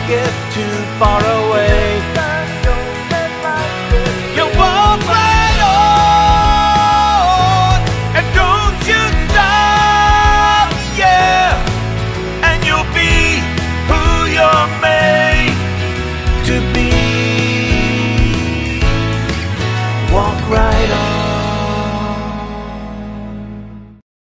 get too far away. You walk right on, and don't you stop, yeah. And you'll be who you're made to be. Walk right on.